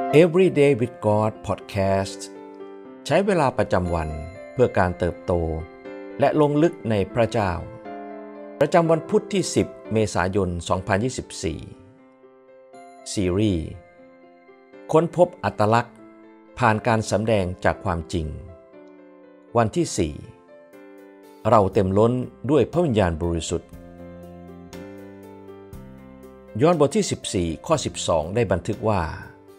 Everyday with God Podcast ใช้เวลาประจำวันเพื่อการเติบโตและลงลึกในพระเจ้าประจำวันพุธที่10เมษายน2024ซีรีส์ค้นพบอัตลักษณ์ผ่านการสำแดงจากความจริงวันที่4เราเต็มล้นด้วยพระวิญญาณบริสุทธิ์ยอห์นบทที่14ข้อ12ได้บันทึกว่า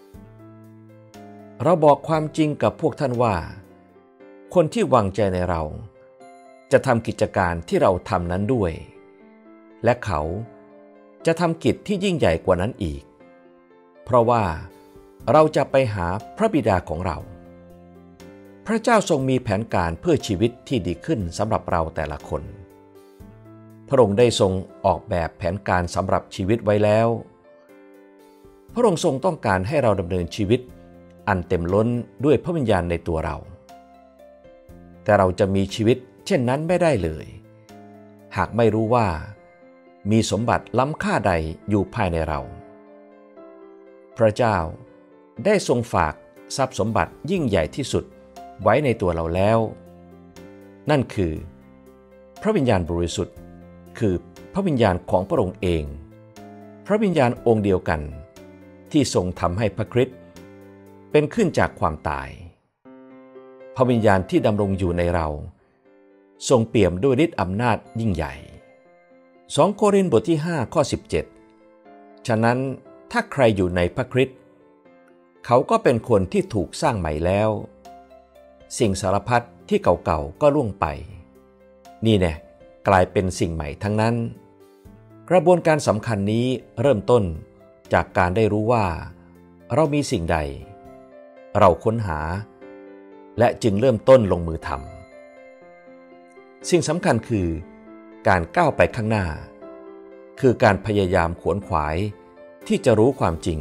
เราบอกความจริงกับพวกท่านว่าคนที่วางใจในเราจะทำกิจการที่เราทำนั้นด้วยและเขาจะทำกิจที่ยิ่งใหญ่กว่านั้นอีกเพราะว่าเราจะไปหาพระบิดาของเราพระเจ้าทรงมีแผนการเพื่อชีวิตที่ดีขึ้นสำหรับเราแต่ละคนพระองค์ได้ทรงออกแบบแผนการสำหรับชีวิตไว้แล้วพระองค์ทรงต้องการให้เราดำเนินชีวิตอันเต็มล้นด้วยพระวิญญาณในตัวเราแต่เราจะมีชีวิตเช่นนั้นไม่ได้เลยหากไม่รู้ว่ามีสมบัติล้ำค่าใดอยู่ภายในเราพระเจ้าได้ทรงฝากทรัพย์สมบัติยิ่งใหญ่ที่สุดไว้ในตัวเราแล้วนั่นคือพระวิญญาณบริสุทธิ์คือพระวิญญาณของพระองค์เองพระวิญญาณองค์เดียวกันที่ทรงทำให้พระคริสต์เป็นขึ้นจากความตายพระวิญญาณที่ดำรงอยู่ในเราทรงเปี่ยมด้วยฤทธิ์อำนาจยิ่งใหญ่2โครินธ์บทที่5ข้อ17ฉะนั้นถ้าใครอยู่ในพระคริสต์เขาก็เป็นคนที่ถูกสร้างใหม่แล้วสิ่งสารพัดที่เก่าๆก็ล่วงไปนี่แน่กลายเป็นสิ่งใหม่ทั้งนั้นกระบวนการสำคัญนี้เริ่มต้นจากการได้รู้ว่าเรามีสิ่งใดเราค้นหาและจึงเริ่มต้นลงมือทำสิ่งสำคัญคือการก้าวไปข้างหน้าคือการพยายามขวนขวายที่จะรู้ความจริง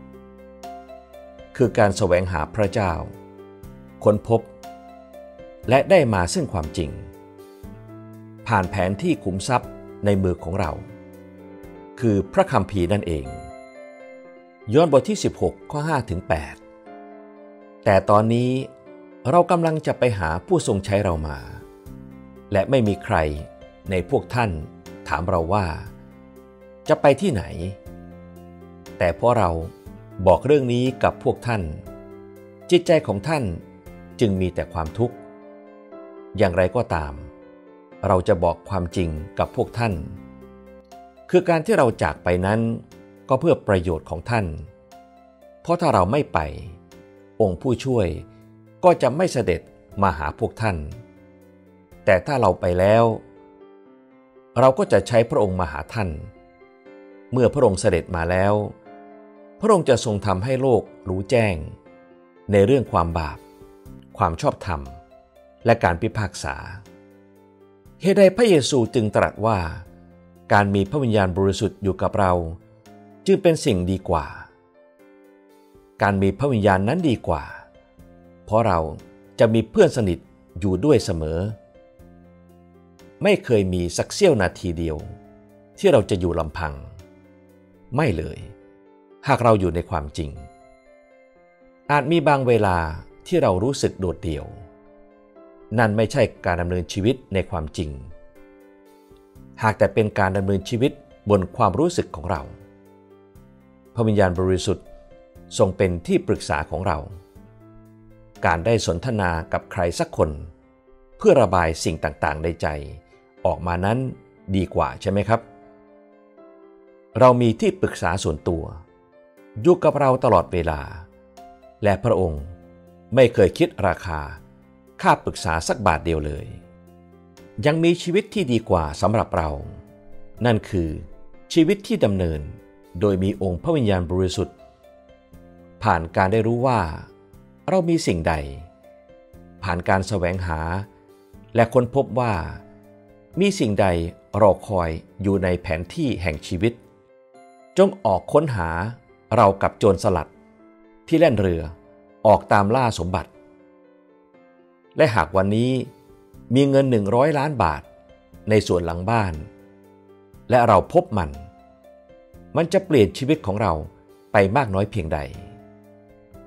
คือการแสวงหาพระเจ้าค้นพบและได้มาซึ่งความจริงผ่านแผนที่ขุมทรัพย์ในมือของเราคือพระคัมภีร์นั่นเองยอห์นบทที่16ข้อ5ถึง8แต่ตอนนี้เรากำลังจะไปหาผู้ทรงใช้เรามาและไม่มีใครในพวกท่านถามเราว่าจะไปที่ไหนแต่เพราะเราบอกเรื่องนี้กับพวกท่านจิตใจของท่านจึงมีแต่ความทุกข์อย่างไรก็ตามเราจะบอกความจริงกับพวกท่านคือการที่เราจากไปนั้นก็เพื่อประโยชน์ของท่านเพราะถ้าเราไม่ไปองค์ผู้ช่วยก็จะไม่เสด็จมาหาพวกท่านแต่ถ้าเราไปแล้วเราก็จะใช้พระองค์มาหาท่านเมื่อพระองค์เสด็จมาแล้วพระองค์จะทรงทำให้โลกรู้แจ้งในเรื่องความบาปความชอบธรรมและการพิพากษาเหตุใดพระเยซูจึงตรัสว่าการมีพระวิญญาณบริสุทธิ์อยู่กับเราจึงเป็นสิ่งดีกว่าการมีพระวิญญาณนั้นดีกว่าเพราะเราจะมีเพื่อนสนิทอยู่ด้วยเสมอไม่เคยมีสักเสี้ยวนาทีเดียวที่เราจะอยู่ลำพังไม่เลยหากเราอยู่ในความจริงอาจมีบางเวลาที่เรารู้สึกโดดเดี่ยวนั่นไม่ใช่การดำเนินชีวิตในความจริงหากแต่เป็นการดำเนินชีวิตบนความรู้สึกของเราพระวิญญาณบริสุทธิ์ทรงเป็นที่ปรึกษาของเราการได้สนทนากับใครสักคนเพื่อระบายสิ่งต่างๆในใจออกมานั้นดีกว่าใช่ไหมครับเรามีที่ปรึกษาส่วนตัวอยู่กับเราตลอดเวลาและพระองค์ไม่เคยคิดราคาค่าปรึกษาสักบาทเดียวเลยยังมีชีวิตที่ดีกว่าสำหรับเรานั่นคือชีวิตที่ดำเนินโดยมีองค์พระวิญญาณบริสุทธิ์ผ่านการได้รู้ว่าเรามีสิ่งใดผ่านการแสวงหาและค้นพบว่ามีสิ่งใดรอคอยอยู่ในแผนที่แห่งชีวิตจงออกค้นหาเรากับโจรสลัดที่แล่นเรือออกตามล่าสมบัติและหากวันนี้มีเงิน100 ล้านบาทในส่วนหลังบ้านและเราพบมันจะเปลี่ยนชีวิตของเราไปมากน้อยเพียงใด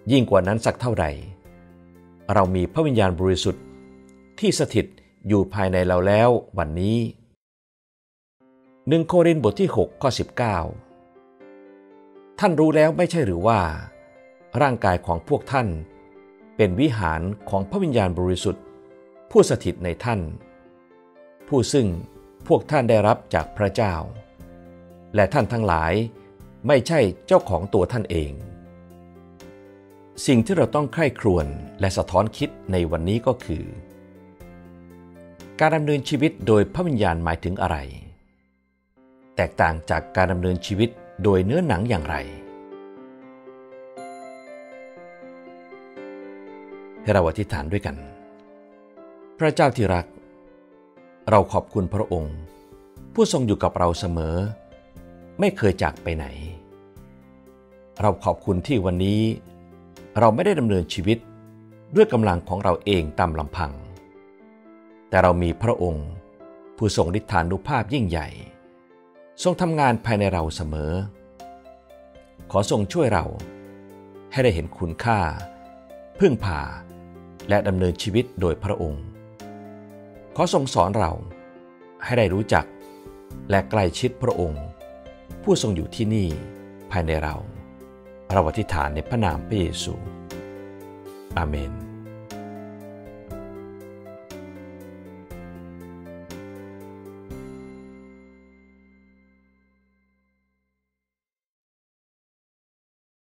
ยิ่งกว่านั้นสักเท่าใดเรามีพระวิญญาณบริสุทธิ์ที่สถิตอยู่ภายในเราแล้ววันนี้1 โครินธ์บทที่ 6 ข้อ 19ท่านรู้แล้วไม่ใช่หรือว่าร่างกายของพวกท่านเป็นวิหารของพระวิญญาณบริสุทธิ์ผู้สถิตในท่านผู้ซึ่งพวกท่านได้รับจากพระเจ้าและท่านทั้งหลายไม่ใช่เจ้าของตัวท่านเองสิ่งที่เราต้องใคร่ครวญและสะท้อนคิดในวันนี้ก็คือการดำเนินชีวิตโดยพระวิญญาณหมายถึงอะไรแตกต่างจากการดำเนินชีวิตโดยเนื้อหนังอย่างไรให้เราอธิษฐานด้วยกันพระเจ้าที่รักเราขอบคุณพระองค์ผู้ทรงอยู่กับเราเสมอไม่เคยจากไปไหนเราขอบคุณที่วันนี้เราไม่ได้ดำเนินชีวิตด้วยกำลังของเราเองตามลำพังแต่เรามีพระองค์ผู้ทรงฤทธานุภาพยิ่งใหญ่ทรงทำงานภายในเราเสมอขอทรงช่วยเราให้ได้เห็นคุณค่าพึ่งพาและดำเนินชีวิตโดยพระองค์ขอทรงสอนเราให้ได้รู้จักและใกล้ชิดพระองค์ผู้ทรงอยู่ที่นี่ภายในเราอธิษฐานในพระนามพระเยซูอาเมน